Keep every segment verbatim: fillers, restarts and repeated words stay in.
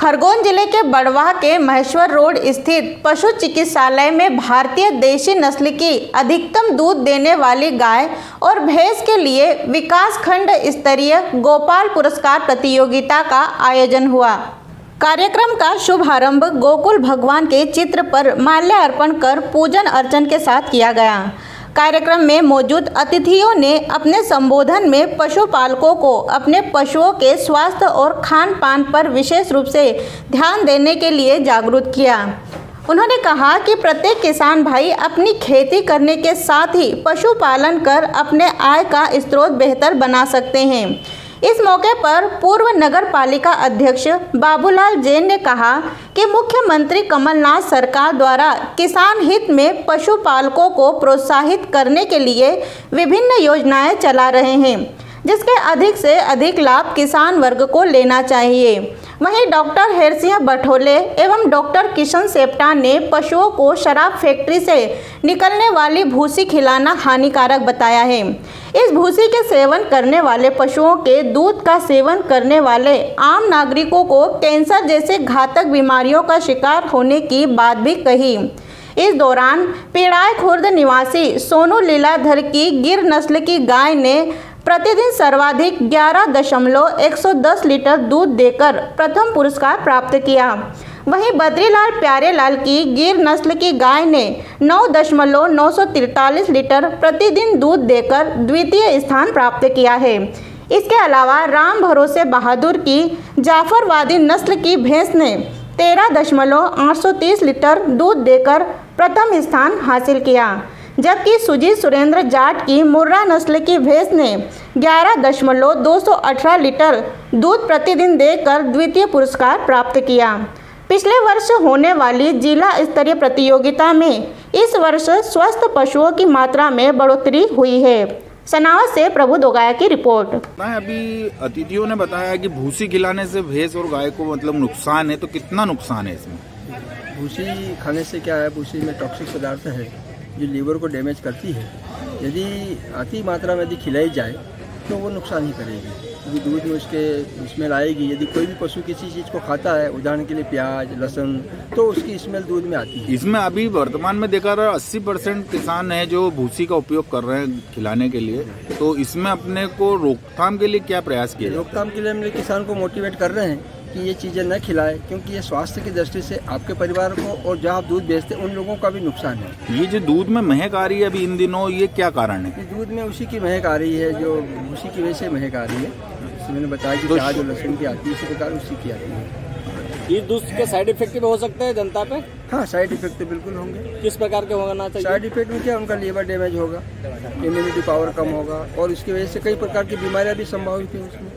खरगोन जिले के बड़वाह के महेश्वर रोड स्थित पशु चिकित्सालय में भारतीय देशी नस्ल की अधिकतम दूध देने वाली गाय और भैंस के लिए विकास खंड स्तरीय गोपाल पुरस्कार प्रतियोगिता का आयोजन हुआ। कार्यक्रम का शुभारंभ गोकुल भगवान के चित्र पर माल्यार्पण कर पूजन अर्चन के साथ किया गया। कार्यक्रम में मौजूद अतिथियों ने अपने संबोधन में पशुपालकों को अपने पशुओं के स्वास्थ्य और खान पान पर विशेष रूप से ध्यान देने के लिए जागरूक किया। उन्होंने कहा कि प्रत्येक किसान भाई अपनी खेती करने के साथ ही पशुपालन कर अपने आय का स्रोत बेहतर बना सकते हैं। इस मौके पर पूर्व नगर पालिका अध्यक्ष बाबूलाल जैन ने कहा कि मुख्यमंत्री कमलनाथ सरकार द्वारा किसान हित में पशुपालकों को प्रोत्साहित करने के लिए विभिन्न योजनाएं चला रहे हैं, जिसके अधिक से अधिक लाभ किसान वर्ग को लेना चाहिए। वहीं डॉक्टर हेरसिंह बठोले एवं डॉक्टर किशन सेप्टा ने पशुओं को शराब फैक्ट्री से निकलने वाली भूसी खिलाना हानिकारक बताया है। इस भूसी के सेवन करने वाले पशुओं के दूध का सेवन करने वाले आम नागरिकों को कैंसर जैसे घातक बीमारियों का शिकार होने की बात भी कही। इस दौरान पिड़ाई खुर्द निवासी सोनू लीलाधर की गिर नस्ल की गाय ने प्रतिदिन सर्वाधिक ग्यारह दशमलव एक सौ दस लीटर दूध देकर प्रथम पुरस्कार प्राप्त किया। वहीं बद्रीलाल प्यारेलाल की गिर नस्ल की गाय ने नौ दशमलव नौ सौ तिरतालीस लीटर प्रतिदिन दूध देकर द्वितीय स्थान प्राप्त किया है। इसके अलावा राम भरोसे बहादुर की जाफरवादी नस्ल की भैंस ने तेरह दशमलव आठ सौ तीस लीटर दूध देकर प्रथम स्थान हासिल किया, जबकि सुजीत सुरेंद्र जाट की मुर्रा नस्ल की भैंस ने ग्यारह दशमलव दो सौ अठारह लीटर दूध प्रतिदिन देकर द्वितीय पुरस्कार प्राप्त किया। पिछले वर्ष होने वाली जिला स्तरीय प्रतियोगिता में इस वर्ष स्वस्थ पशुओं की मात्रा में बढ़ोतरी हुई है। सनावत से प्रभु दोगाया की रिपोर्ट। अभी अतिथियों ने बताया कि भूसी खिलाने से भैंस और गाय को मतलब नुकसान है, तो कितना नुकसान है इसमें? भूसी खाने से क्या है, भूसी में टॉक्सिक पदार्थ है जो लीवर को डैमेज करती है। यदि अति मात्रा में यदि खिलाई जाए तो वो नुकसान ही करेगी, क्योंकि दूध में उसके स्मेल आएगी। यदि कोई भी पशु किसी चीज़ को खाता है, उदाहरण के लिए प्याज लहसुन, तो उसकी स्मेल दूध में आती है। इसमें अभी वर्तमान में देखा रहा अस्सी परसेंट किसान है जो भूसी का उपयोग कर रहे हैं खिलाने के लिए, तो इसमें अपने को रोकथाम के लिए क्या प्रयास किया? रोकथाम के लिए हम किसान को मोटिवेट कर रहे हैं कि ये चीज़ें न खिलाएं, क्योंकि ये स्वास्थ्य की दृष्टि से आपके परिवार को और जहाँ आप दूध बेचते हैं उन लोगों का भी नुकसान है। ये जो दूध में महक आ रही है अभी इन दिनों, ये क्या कारण है? दूध में उसी की महक आ रही है, जो उसी की वजह से महक आ रही है। मैंने बताया कि प्याज और लहसुन की आती है, इसी प्रकार उसी की आती है। ये दूध के साइड इफेक्ट भी हो सकते हैं जनता पे? हाँ, साइड इफेक्ट तो बिल्कुल होंगे। किस प्रकार के होना चाहिए? साइड इफेक्ट में क्या, उनका लीवर डैमेज होगा, इम्यूनिटी पावर कम होगा और इसकी वजह से कई प्रकार की बीमारियां भी संभावित है उसमें।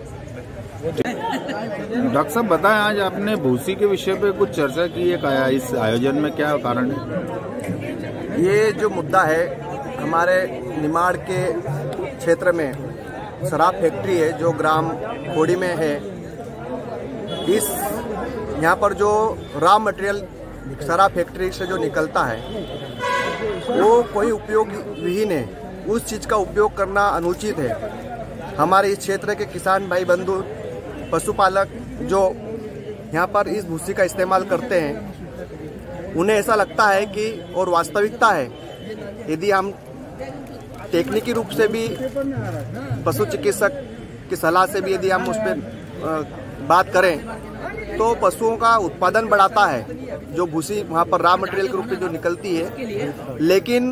डॉक्टर साहब बताएं, आज आपने भूसी के विषय पे कुछ चर्चा की है, इस आयोजन में क्या कारण है? ये जो मुद्दा है, हमारे निमाड़ के क्षेत्र में शराब फैक्ट्री है जो ग्राम खोड़ी में है। इस यहाँ पर जो रॉ मटेरियल शराब फैक्ट्री से जो निकलता है वो कोई उपयोग विहीन है, उस चीज़ का उपयोग करना अनुचित है। हमारे इस क्षेत्र के किसान भाई बंधु पशुपालक जो यहाँ पर इस भूसी का इस्तेमाल करते हैं, उन्हें ऐसा लगता है कि और वास्तविकता है, यदि हम टेक्निकी रूप से भी पशु चिकित्सक की सलाह से भी यदि हम उस पर बात करें तो पशुओं का उत्पादन बढ़ाता है जो भूसी वहाँ पर रॉ मटेरियल के रूप में जो निकलती है। लेकिन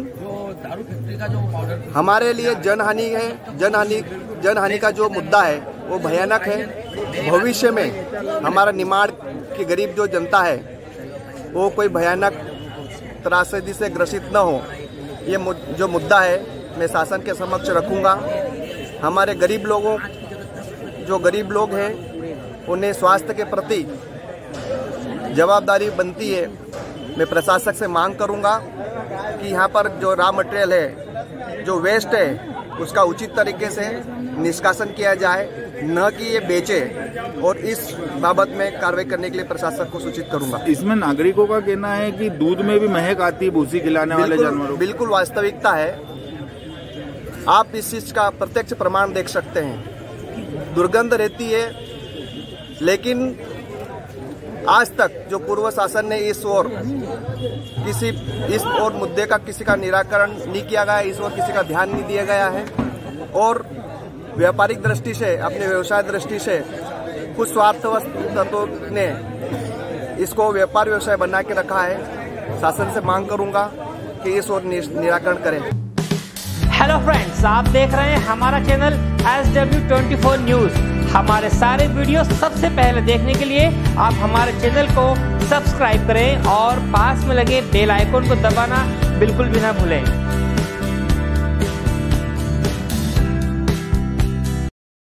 हमारे लिए जनहानि है, जनहानि जनहानि का जो मुद्दा है वो भयानक है। भविष्य में हमारा निमाड़ की गरीब जो जनता है वो कोई भयानक त्रासदी से ग्रसित न हो, ये जो मुद्दा है मैं शासन के समक्ष रखूंगा। हमारे गरीब लोगों जो गरीब लोग हैं उन्हें स्वास्थ्य के प्रति जवाबदारी बनती है। मैं प्रशासक से मांग करूंगा कि यहाँ पर जो रॉ मटेरियल है, जो वेस्ट है, उसका उचित तरीके से निष्कासन किया जाए, न कि ये बेचे, और इस बाबत में कार्रवाई करने के लिए प्रशासक को सूचित करूंगा। इसमें नागरिकों का कहना है कि दूध में भी महक आती है भूसी खिलाने वाले जानवरों। बिल्कुल वास्तविकता है, आप इस चीज का प्रत्यक्ष प्रमाण देख सकते हैं। दुर्गंध रहती है, लेकिन आज तक जो पूर्व शासन ने इस ओर किसी इस और मुद्दे का किसी का निराकरण नहीं किया गया, इस ओर किसी का ध्यान नहीं दिया गया है और व्यापारिक दृष्टि से, अपने व्यवसाय दृष्टि से कुछ स्वार्थवश तत्वों ने इसको व्यापार व्यवसाय बना के रखा है। शासन से मांग करूंगा कि इस ओर निराकरण करें। हेलो फ्रेंड्स, आप देख रहे हैं हमारा channel S W twenty four news. हमारे सारे वीडियो सबसे पहले देखने के लिए आप हमारे चैनल को सब्सक्राइब करें और पास में लगे बेल आइकन को दबाना बिल्कुल भी ना भूलें।